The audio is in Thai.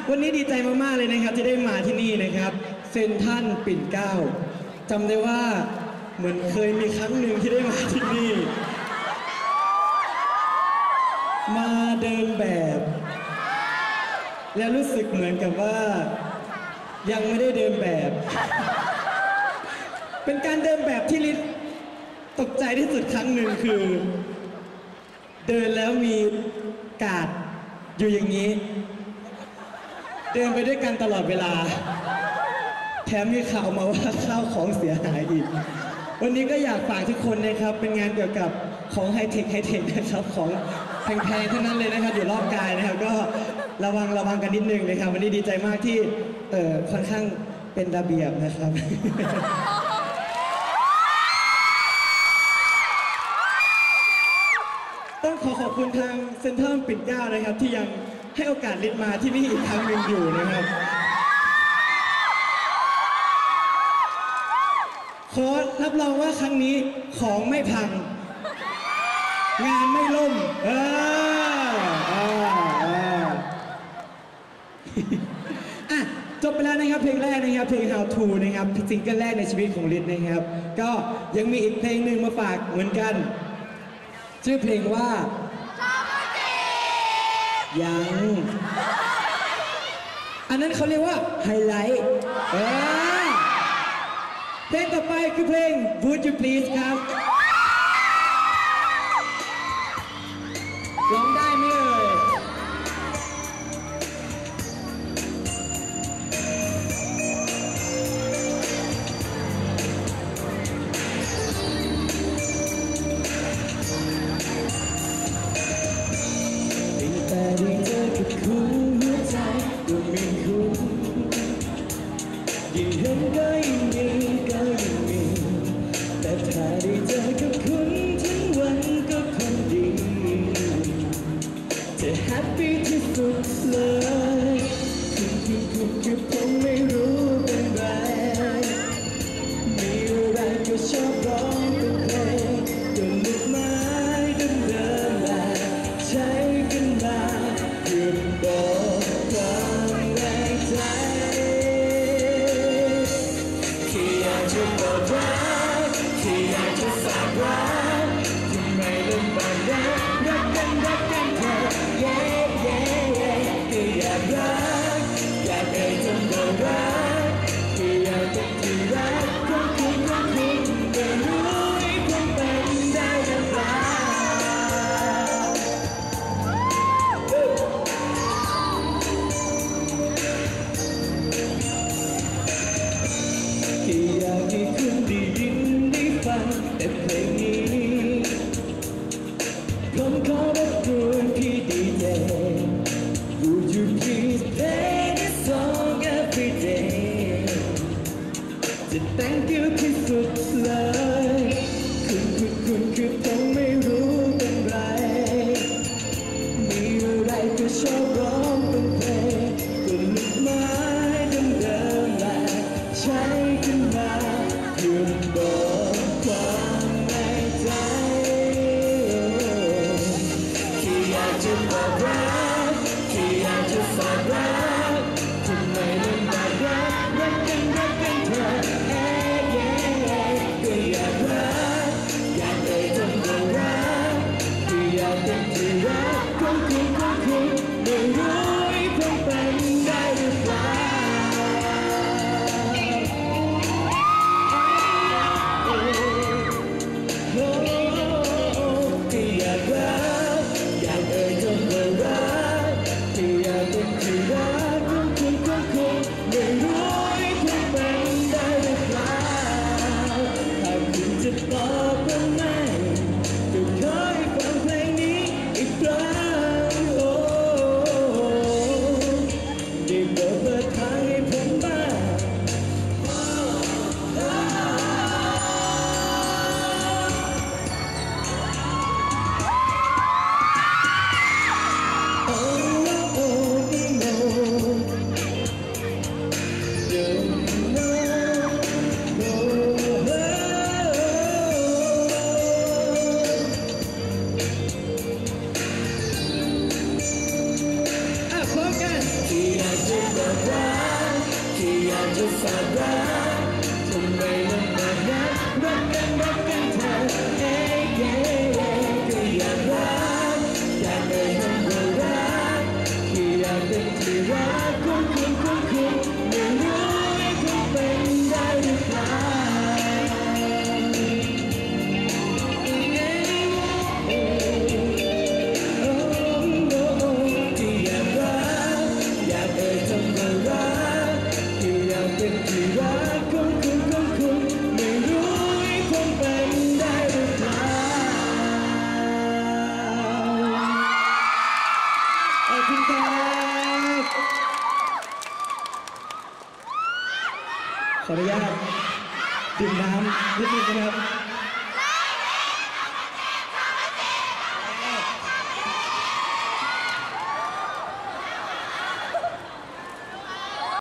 วันนี้ดีใจมากๆเลยนะครับที่ได้มาที่นี่นะครับเซ็นทรัลปิ่นเกล้าจำได้ว่าเหมือนเคยมีครั้งหนึ่งที่ได้มาที่นี่มาเดินแบบแล้วรู้สึกเหมือนกับว่ายังไม่ได้เดินแบบเป็นการเดินแบบที่ลิศตกใจที่สุดครั้งหนึ่งคือเดินแล้วมีกาดอยู่อย่างนี้เดินไปด้วยกันตลอดเวลาแถมมีข่าวมาว่าข้าวของเสียหายอีกวันนี้ก็อยากฝากทุกคนนะครับเป็นงานเกี่ยวกับของไฮเทคนะครับของแพงๆทั้งนั้นเลยนะครับอยู่รอบกายนะครับก็ระวังกันนิดนึงนะครับวันนี้ดีใจมากที่ค่อนข้างเป็นระเบียบนะครับต้องขอบคุณทางเซ็นทรัลปิ่นเกล้านะครับที่ยังให้โอกาสลิศมาที่นี่อีกครั้งหนึ่งอยู่นะครับขอรับรองว่าครั้งนี้ของไม่พังงานไม่ล่มจบไปแล้วนะครับเพลงแรกนะครับเพลง How To นะครับซิงเกิลแรกในชีวิตของลิศนะครับก็ยังมีอีกเพลงหนึ่งมาฝากเหมือนกันชื่อเพลงว่ายังอันนั้นเขาเรียกว่าไฮไลท์เพลงต่อไปคือเพลง Would You Please ครับร้องได้ไหมเอ่ยแต่ได้เจอกับคุณหัวใจก็มีคุณยิ่งเห็นก็ยิ่งมีก็ยิ่งมีแต่ถ้าได้เจอกับคุณทั้งวันก็คงดีจะแฮปปี้ที่สุดเลยคุณคือผมไม่รู้เป็นไรมีอะไรก็ชอบร้องเป็นเพลงก็ลุกไม้เดินมาใช้กันมาเพื่อบอกความในใจแค่อยากจะบอกรักแค่อยากจะฝากรักทำไมลำบากรักกันเธอแค่อยากรักอยากให้เธอบอกรักแค่อยากเป็นที่รักของคุณไม่รู้ให้ผมเป็นได้หรือเปล่าอยากให้คุณได้ยินได้ฟังแต่เพลงนี้ผมขอรบกวนพี่ดีเจ Would you please play this song every day จะ thank you ที่สุดเลยคุณคือผมไม่รู้เป็นไรมีอะไรก็ชอบร้องเป็นเพลงก็ลุกไม้เดินมาใช้กันมาเพื่อบอกความในใจแค่อยากจะบอกรักแค่อยากจะฝากรักทำไมลำบากรักกันเธอก็อยากรักอยากให้เธอบอกรักน้ำนิดนึงนะครับ